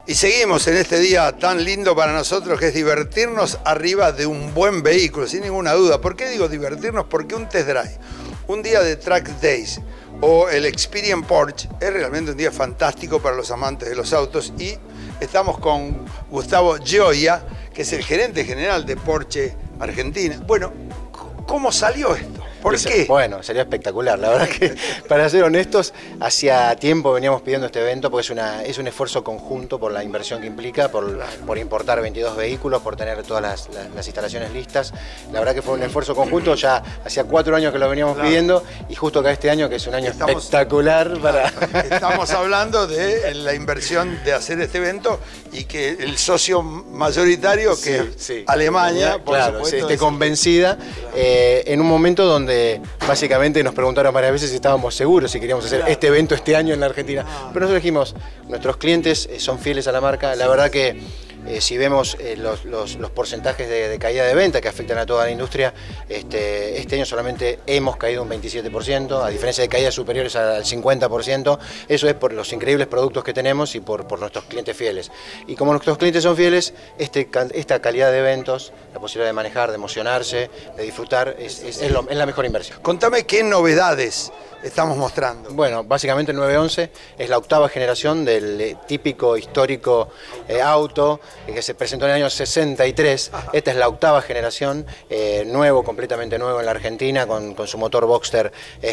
Y seguimos en este día tan lindo para nosotros, que es divertirnos arriba de un buen vehículo, sin ninguna duda. ¿Por qué digo divertirnos? Porque un test drive, un día de Track Days o el Experience Porsche es realmente un día fantástico para los amantes de los autos. Y estamos con Gustavo Gioia, que es el gerente general de Porsche Argentina. Bueno, ¿cómo salió esto? ¿Por qué? Bueno, sería espectacular. La verdad que, para ser honestos, hacía tiempo veníamos pidiendo este evento porque es un esfuerzo conjunto por la inversión que implica, por importar 22 vehículos, por tener todas las instalaciones listas. La verdad que fue un esfuerzo conjunto, ya hacía 4 años que lo veníamos pidiendo y justo acá este año, que es un año espectacular para... Estamos hablando de la inversión de hacer este evento y que el socio mayoritario, que es Alemania, por supuesto, esté convencida en un momento donde básicamente nos preguntaron varias veces si estábamos seguros si queríamos hacer este evento este año en la Argentina. Pero nosotros dijimos, nuestros clientes son fieles a la marca. La verdad que si vemos los porcentajes de caída de venta que afectan a toda la industria, este año solamente hemos caído un 27%, a diferencia de caídas superiores al 50%. Eso es por los increíbles productos que tenemos y por nuestros clientes fieles. Y como nuestros clientes son fieles, esta calidad de eventos, la posibilidad de manejar, de emocionarse, de disfrutar, es la mejor inversión. Contame qué novedades estamos mostrando. Bueno, básicamente el 911 es la octava generación del típico histórico auto que se presentó en el año 63. Esta es la octava generación, completamente nuevo en la Argentina, con su motor Boxster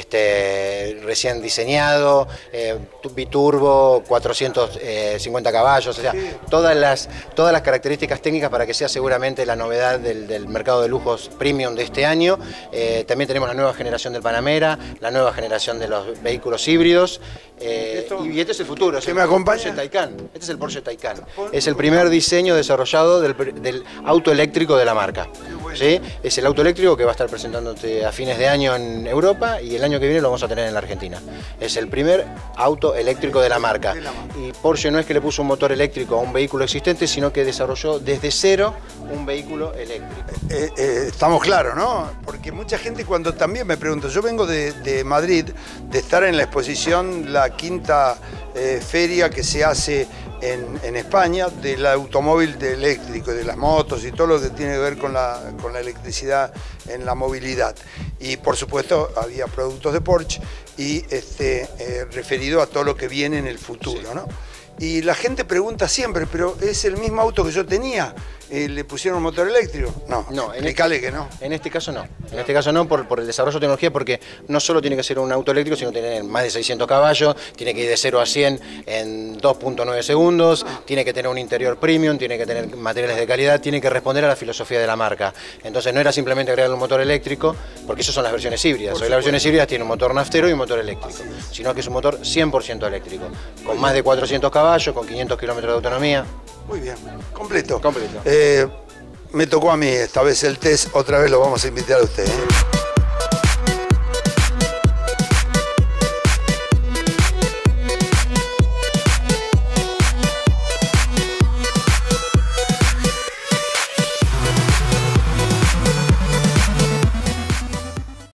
recién diseñado, biturbo, 450 caballos, o sea, todas las características técnicas para que sea seguramente la novedad del mercado de lujos premium de este año. También tenemos la nueva generación del Panamera, la nueva generación de los vehículos híbridos, y este es el futuro. ¿Me acompaña? Porsche Taycan. Este es el Porsche Taycan. Es el primer diseño desarrollado del auto eléctrico de la marca. ¿Sí? Es el auto eléctrico que va a estar presentándote a fines de año en Europa y el año que viene lo vamos a tener en la Argentina. Es el primer auto eléctrico de la marca. Y Porsche no es que le puso un motor eléctrico a un vehículo existente, sino que desarrolló desde cero un vehículo eléctrico. Estamos claros, ¿no? Porque mucha gente cuando también me pregunta, yo vengo de Madrid, de estar en la exposición, la quinta feria que se hace en España del automóvil eléctrico, de las motos y todo lo que tiene que ver con la electricidad en la movilidad. Y por supuesto había productos de Porsche y referido a todo lo que viene en el futuro, ¿no? Y la gente pregunta siempre, pero ¿es el mismo auto que yo tenía? ¿Le pusieron un motor eléctrico? No, explícale que no. En este caso no. En este caso no, por el desarrollo de tecnología, porque no solo tiene que ser un auto eléctrico, sino tener más de 600 caballos, tiene que ir de 0 a 100 en 2.9 segundos, tiene que tener un interior premium, tiene que tener materiales de calidad, tiene que responder a la filosofía de la marca. Entonces no era simplemente agregarle un motor eléctrico, porque eso son las versiones híbridas. Hoy las versiones híbridas tienen un motor naftero y un motor eléctrico, sino que es un motor 100% eléctrico, con más de 400 caballos, con 500 kilómetros de autonomía. Muy bien, completo. Completo. Me tocó a mí esta vez el test, otra vez lo vamos a invitar a usted.